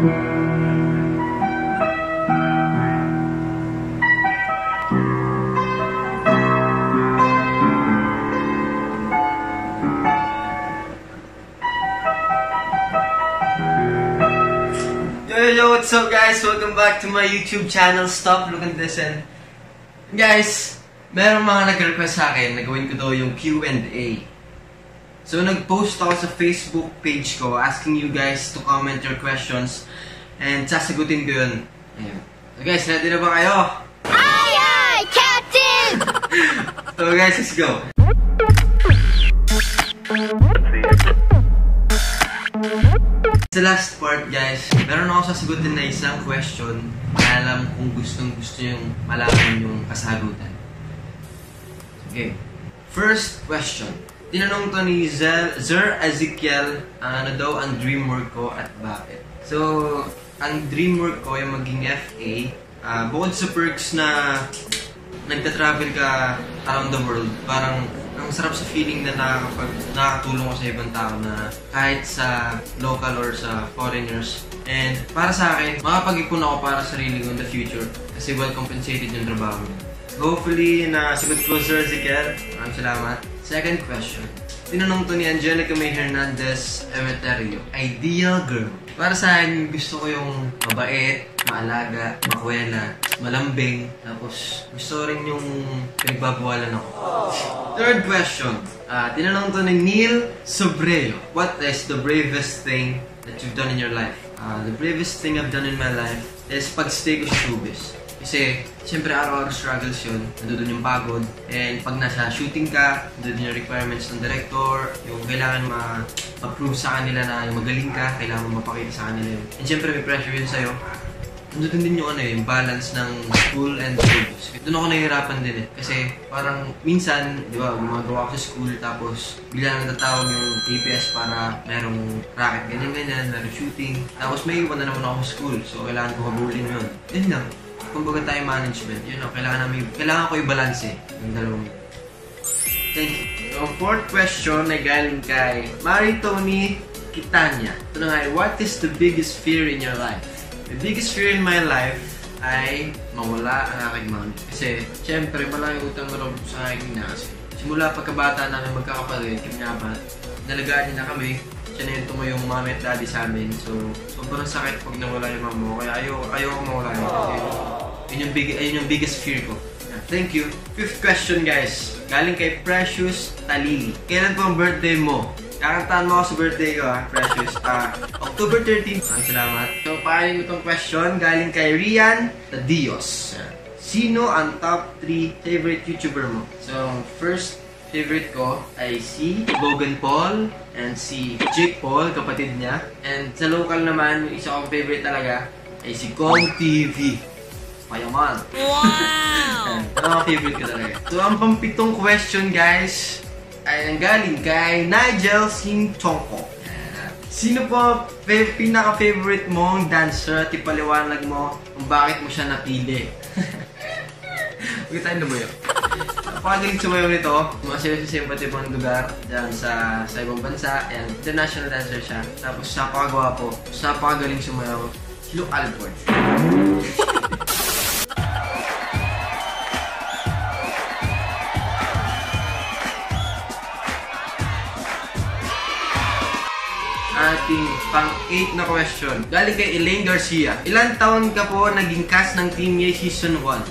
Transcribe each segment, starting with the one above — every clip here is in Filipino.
Yo, what's up guys? Welcome back to my YouTube channel, Stop, Look, and Listen. Guys, meron mga nag-request sa akin na gawin ko daw yung Q&A. So, nag-post ako sa Facebook page ko asking you guys to comment your questions and sasagutin ko yun. Ayan. So guys, ready na ba kayo? Aye, aye, Captain! So guys, let's go! Sa last part guys, meron ako sasagutin na isang question na alam kung gustong-gusto yung malaman yung kasagutan. Okay. First question. Tinanong to ni Sir Ezekiel, ano daw ang dream work ko at bakit. So, ang dream work ko ay maging FA. Bukod sa perks na nagta-travel ka around the world, parang ang sarap sa feeling na nakakatulong ko sa ibang tao na kahit sa local or sa foreigners. And para sa akin, makapag-ipon ako para sa sarili ko in the future kasi well compensated yung trabaho. Hopefully, nasagot ko Sir Ezekiel. Maraming salamat. Second question. Tinanong to ni Angelica May Hernandez Emeterio. Ideal girl. Para sa akin, gusto ko yung mabait, maalaga, makwela, malambing, tapos gusto rin yung pinagbabawalan ako. Third question. Tinanong to ni Neil Sobreo. What is the bravest thing that you've done in your life? The bravest thing I've done in my life is pag-stay ko sa showbiz. Kasi, siyempre araw-araw struggles yun. Nandun yung pagod. And pag nasa shooting ka, nandun yung requirements ng director, yung kailangan ma-prove sa kanila na yung magaling ka, kailangan mo mapakita sa kanila yun. And siyempre may pressure yun sa'yo. Nandun din yung yung balance ng school and showbiz. Doon ako nahihirapan din eh. Kasi parang minsan, di ba, gumagawa ako sa school tapos bigla natatawag yung APS para merong racket ganyan-ganyan, merong shooting. Tapos may iwan na naman ako sa school. So kailangan ko habulin yun. Yun lang. Kumbaga time management, yun know, kailangan ko i-balance eh, yung dalawang. Thank you. So, fourth question ay galing kay Maritoni Kitanya. Ito na nga, what is the biggest fear in your life? The biggest fear in my life ay mawala ang aking mami. Kasi, syempre, malaki utang na loob sa aking ina kasi. Simula pagkabata namin magkakapatid, kami nga ba, nalagaan niya na kami. Siya na yung tumayong mami at daddy sa amin. So, sobrang sakit pag nawala yung mama mo. Kaya ayaw mawala yun. Kasi yun yung biggest fear ko. Thank you. Fifth question guys. Galing kay Precious Talili. Kailan po ang birthday mo? Kakantahan mo ako sa birthday ko Precious. October 13. Maraming salamat. So, paano itong question? Galing kay Rian Tadios. Sino ang top 3 favorite YouTuber mo? So, first favorite ko ay si Logan Paul and si Jake Paul, kapatid niya. And sa local naman, yung isa kong favorite talaga ay si Kong TV. Payaman. Wow! Ang favorite ko talaga. So, ang pampitong question, guys, ay nanggaling kay Nigel Singchongko. Sino po pinaka-favorite mong dancer at ipaliwanag mo kung bakit mo siya napili? Huwag tayo nabuyo. Napakagaling sumayaw nito. Masaya sa iba't ibang lugar dyan sa ibang bansa. Ayan, international dancer siya. Tapos napakagwapo. Napakagaling sumayaw. Si Luke Alford. Ating pang-8 na question. Galing kay Elaine Garcia. Ilan taon ka po naging cast ng Team Yay Season 1?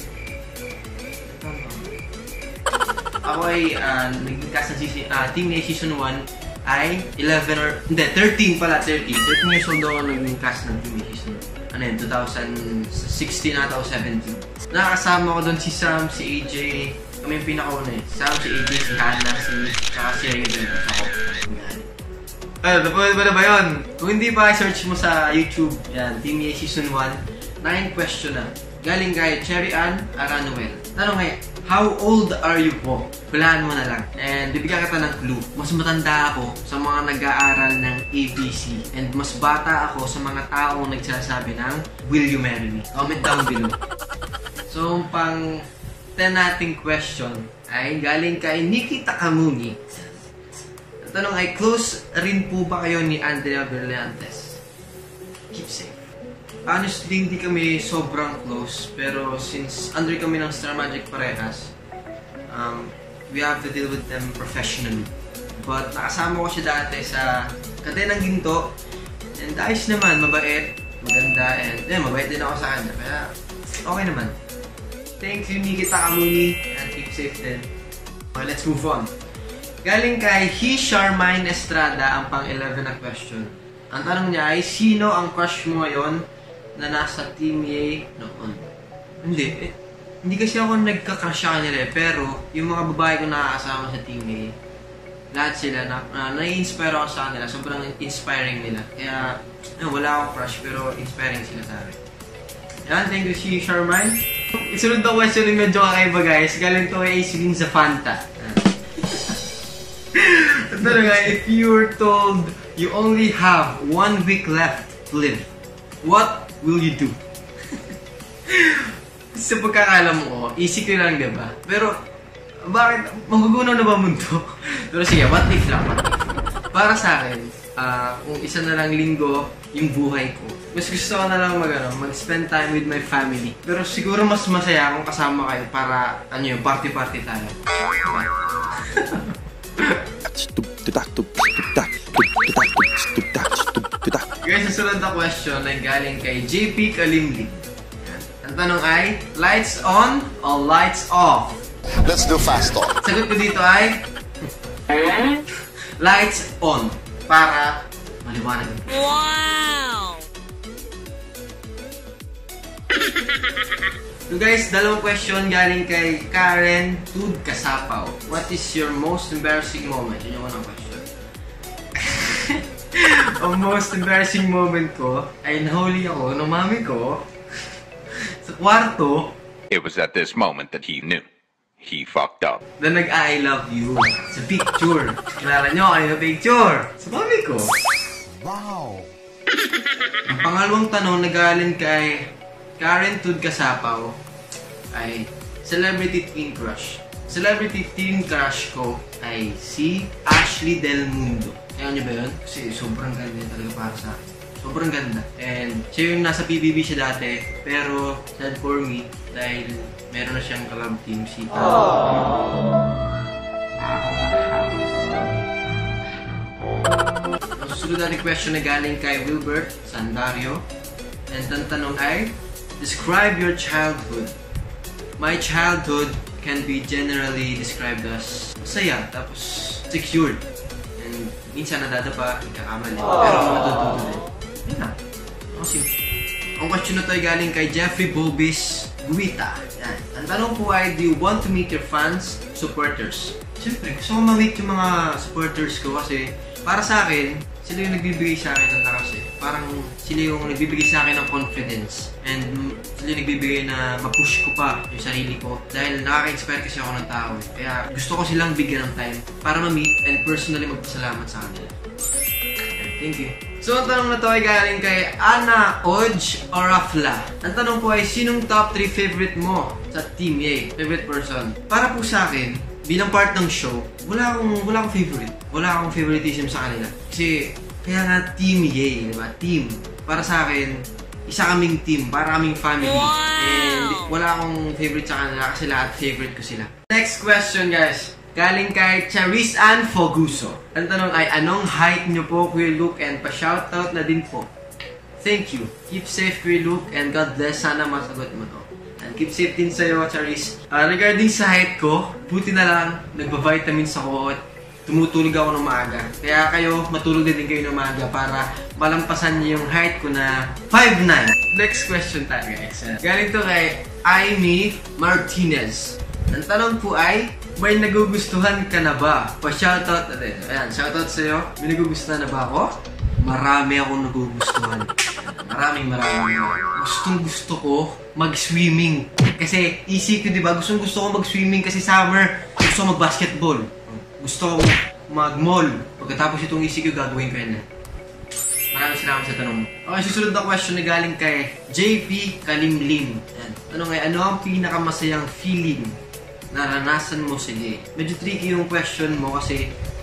Ako ay naging cast ng Team Yay Season 1 ay 11 or... Hindi, 13 pala, 13. 13 years old ako naging cast ng Team Yay Season 1. Ano yun, 2016 ata o 17. Nakakasama ko doon si Sam, si AJ. Kami yung pinakauna eh. Sam, si AJ, si Hannah, saka si Raven. Ako. Napagod ba na ba yun? Kung hindi pa, search mo sa YouTube. Yan, Team Yay Season 1. 9 question na. Galing kay Cherry Ann Aranuel. Tanong ngayon, how old are you po? Hulaan mo na lang. And bibigyan kita ng clue. Mas matanda ako sa mga nag-aaral ng ABC. And mas bata ako sa mga taong nagsasabi ng Will you marry me? Comment down below. So, pang 10 nating question ay galing kay Nikki Takamuni. Tanong ay, close rin po ba kayo ni Andrea Berliantes? keep safe. Honestly, hindi kami sobrang close, pero since under kami ng Star Magic parehas, we have to deal with them professionally. But nakasama ko siya dati sa Kadenang Ginto, and ayos naman, mabait, maganda, and mabait din ako sa kanya, kaya okay naman. Thank you, Nikita Kamuni, and keep safe din. Okay, let's move on. Galing kay Charmaine Estrada ang pang-11 na question. Ang tanong niya ay, sino ang crush mo ngayon na nasa Team Yay noon? Hindi kasi ako nagka-crush sa kanila pero yung mga babae ko nakakasama sa Team Yay, lahat sila, nai-inspire ako sa kanila, sobrang inspiring nila. Kaya, wala akong crush pero inspiring sila sa akin. Yan, thank you, Charmaine. Isunod na question yung medyo kakaiba guys. Galing to kay Aislinn sa Fanta. Ito na nga, if you were told you only have 1 week left to live, what will you do? Sa pagkakalam ko, easy ko lang, diba? Pero, bakit? Magugunaw na ba mundo? Pero sige, what if lang? Para sa akin, kung isa na lang linggo yung buhay ko, mas gusto ko na lang mag-spend time with my family. Pero siguro mas masaya kung kasama kayo para, party-party tayo. Guys, susunod na question ay galing kay JP Kalimli. Ang tanong ay, lights on or lights off? Let's do fast talk. Sagot ko dito ay, lights on. Para maliwanag. Wow! So guys, dalawang question galing kay Karen Tud Kasapaw. What is your most embarrassing moment? Yun yung unang question. Ang most embarrassing moment ko ay nahuli ako ng mami ko sa kwarto. It was at this moment that he knew. He fucked up. Na nag-I love you sa picture. Kilala nyo kayo na picture. Sa mami ko. Wow! Ang pangalawang tanong na galing kay Karen Tud Kasapaw ay celebrity teen crush. Celebrity teen crush ko ay si Ashley Del Mundo. Kaya nyo ba yun? Kasi sobrang ganda talaga para sa akin. Sobrang ganda. And siya yung nasa PBB siya dati. Pero sad for me dahil meron na siyang collab team si Susunod natin question na galing kay Wilbert Sandario. And ang tanong ay, describe your childhood. My childhood can be generally described as masaya, tapos secured. And minsan nadadapa, ikakamali. Pero matututo din. Yun na. Ang question na to ay galing kay Jeffrey Bobis Guita. Yan. Ang tanong po ay, do you want to meet your fans, supporters? Siyempre, gusto ko ma-meet yung mga supporters ko kasi para sa akin, sila yung nagbibigay sa akin ng lakas eh. Parang sila yung nagbibigay sa akin ng confidence. And sila yung nagbibigay na ma-push ko pa yung sarili ko. Dahil nakaka-inspire kasi ako ng tao eh. Kaya gusto ko silang bigyan ng time para ma-meet and personally magpasalamat sa kanila. Thank you. So, ang tanong na to ay galing kay Ana Oj or Rafla. Ang tanong po ay, sinong top 3 favorite mo sa Team Yay? Favorite person? Para po sa akin, bilang part ng show, wala akong favorite. Wala akong favoritism sa kanila. Kasi, kaya nga Team Yay, diba? Team. Para sa akin, isa kaming team, para kaming family. Wow! And wala akong favorite sa kanila kasi lahat favorite ko sila. Next question, guys. Galing kay Charis Ann Foguso. Ang tanong ay, anong height nyo po, Kuya Luke? And pa-shoutout na din po. Thank you. Keep safe, Kuya Luke, and God bless. Sana masagot mo to. And keep safe din sa'yo, Charis. Regarding sa height ko, buti na lang, nagpa-vitamins ako at tumutulog ako ng maaga. Kaya kayo, matulog din kayo ng maaga para malampasan niyo yung height ko na 5'9". Next question tayo, guys. Galing to kay Aimee Martinez. Ang tanong po ay, may nagugustuhan ka na ba? Pa-shoutout natin. Ayan, shoutout sa'yo. May nagugustuhan na ba ako? Marami akong nagugustuhan. Maraming. Gustong-gusto ko mag-swimming. Kasi easy ko, diba? Gustong-gusto ko mag-swimming kasi summer. Gusto ko mag-basketball. Gusto ko mag-mall. Pagkatapos itong easy ko, gagawin ko yan. Maraming salamat sa tanong mo. Okay, susunod na question na galing kay JP Kalimlim. Ayan. Tanong ay, ano ang pinakamasayang feeling naranasan mo sige? Medyo tricky yung question mo kasi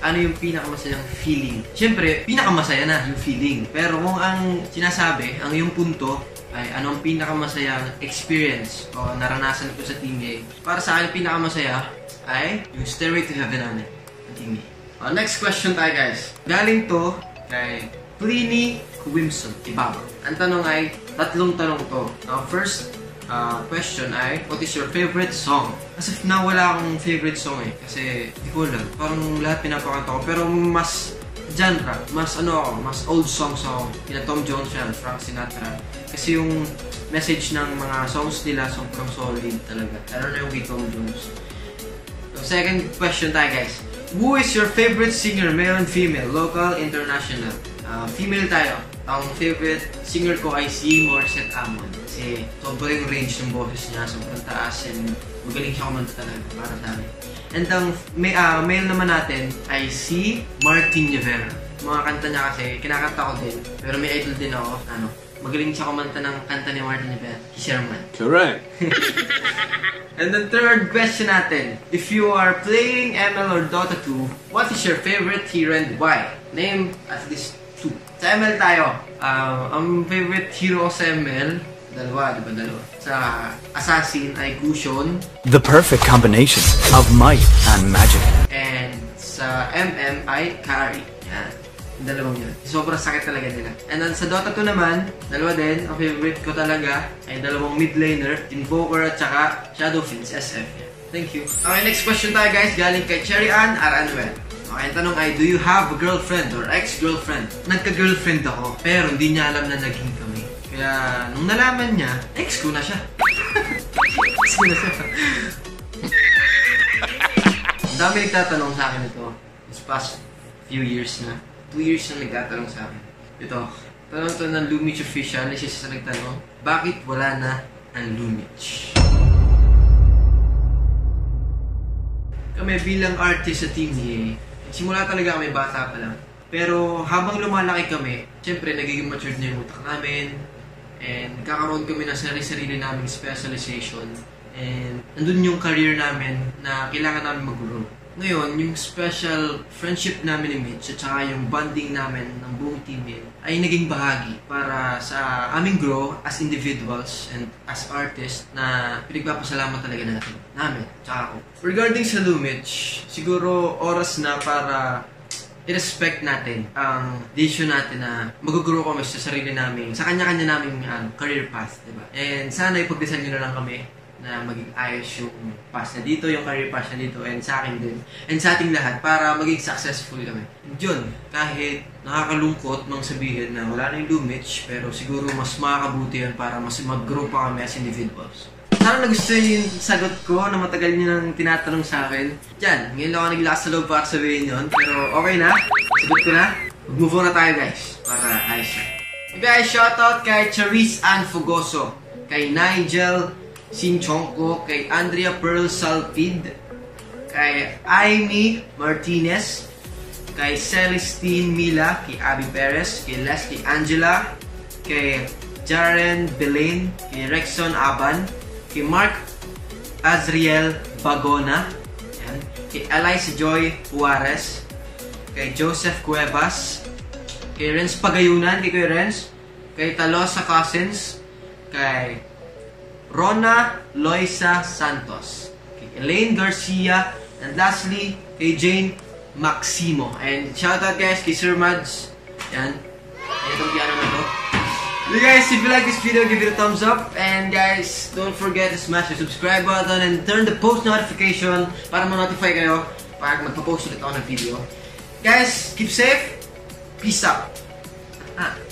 ano yung pinakamasayang feeling? Siyempre, pinakamasaya na yung feeling. Pero kung ang sinasabi, ang iyong punto, ay ano ang pinakamasayang experience o naranasan ko sa Team A. Para sa akin, pinakamasaya ay yung Stairway to Heaven namin ng Team A. Next question tayo guys. Galing to kay Pliny Quimson. Ibabaw. Ang tanong ay, tatlong tanong to. First question ay, what is your favorite song? As if na wala akong favorite song eh. Kasi, di ko alam. Parang lahat pinapakanta ko. Pero mas genre, mas mas old songs ako. Kina Tom Jones yan, Frank Sinatra. Kasi yung message ng mga songs nila, sobrang solid talaga. Lalo na yung kay Tom Jones. So, second question tayo guys. Who is your favorite singer, male and female, local, international? Female tayo. Ang favorite singer ko ay si Morissette Amon. Kasi sobrang range ng boses niya, sobrang taas, and magaling siya kumanta talaga para sa amin. And ang male naman natin ay si Martin Rivera. Mga kanta niya kasi, kinakanta ko din. Pero may idol din ako. Magaling siya kumanta ng kanta ni Martin Rivera. Si Sherman. Correct. And the third question natin. If you are playing ML or Dota 2, what is your favorite hero and why? Name at least 2. Sa ML tayo. Ang favorite hero ko sa ML, dalawa. Sa Assassin ay Gusion. The perfect combination of might and magic. And sa MM ay Carry. Yan. Dalawang yun. Sobrang sakit talaga nila. And then sa Dota 2 naman, dalawa din. Ang favorite ko talaga ay dalawang mid laner, Invoker at saka Shadowfiends SF. Thank you. Okay, next question tayo guys. Galing kay Cherry Ann Aranuel. Okay, ang tanong ay, do you have a girlfriend or ex-girlfriend? Nagka-girlfriend ako, pero hindi niya alam na naging kami. Kaya, nung nalaman niya, ex ko na siya. Ex ko na siya. Ang dami nagtatanong sa akin ito. This past few years na. 2 years na nagtatanong sa akin. Ito, tanong to ng Lumich Official. Isa sa nagtanong, bakit wala na ang Lumich? Kami bilang artist sa Team EA, simula talaga kami bata pa lang. Pero habang lumalaki kami, syempre nagiging matured na yung utak namin. And kakaroon kami ng sarili-sarili naming specialization. And nandun yung career namin na kailangan namin mag-grow. Ngayon, yung special friendship namin ni Mitch at saka yung bonding namin ng buong team ay naging bahagi para sa aming grow as individuals and as artists na pinagpapasalamat talaga namin, tsaka ako. Regarding sa Lumich, siguro oras na para i-respect natin ang decision natin na mag-grow kami sa sarili namin, sa kanya-kanya naming career path, diba? And sana ipagdasal nyo na lang kami na maging ayos yung pass na dito, yung career pass na dito, and sa akin din, and sa ating lahat, para maging successful kami. And yun, kahit nakakalungkot mang sabihin na wala na yung Lumich, pero siguro mas makakabuti yan para mas mag-grow pa kami as individuals. Sana nagustuhan yung sagot ko na matagal nyo nang tinatanong sa akin. Diyan, ngayon lang ako naglakas sa loob para sabihin yun, pero okay na, sagot ko na. Mag-move on na tayo guys, para ayos na. Guys, shoutout kay Charis Ann Fugoso, kay Nigel Sinchonko, kay Andrea Pearl Salpid, kay Amy Martinez, kay Celestine Mila, kay Abby Perez, kay Leslie Angela, kay Jaren Belain, kay Rexon Aban, kay Mark Azriel Bagona, yan, kay Eliza Joy Juarez, kay Joseph Cuevas, kay Renz Pagayunan, kay Renz, kay Talosa Cousins, kay Rona Loisa Santos, kay Elaine Garcia, and lastly, kay Jane Maximo. And shoutout guys kay Sir Mads. Yan. Itong piano na to. So guys, if you like this video, give it a thumbs up. And guys, don't forget to smash the subscribe button and turn the post notification para ma-notify kayo pag magpa-post ulit ako ng video. Guys, keep safe. Peace out.